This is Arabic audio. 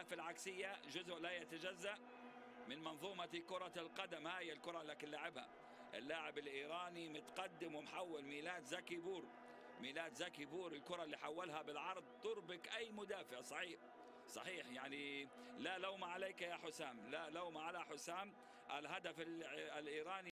الأهداف العكسية جزء لا يتجزأ من منظومة كرة القدم. هاي الكرة لكن لعبها اللاعب الإيراني متقدم ومحول ميلاد زكي بور. ميلاد زكي بور الكرة اللي حولها بالعرض تربك أي مدافع. صحيح يعني لا لوم عليك يا حسام، لا لوم على حسام. الهدف الإيراني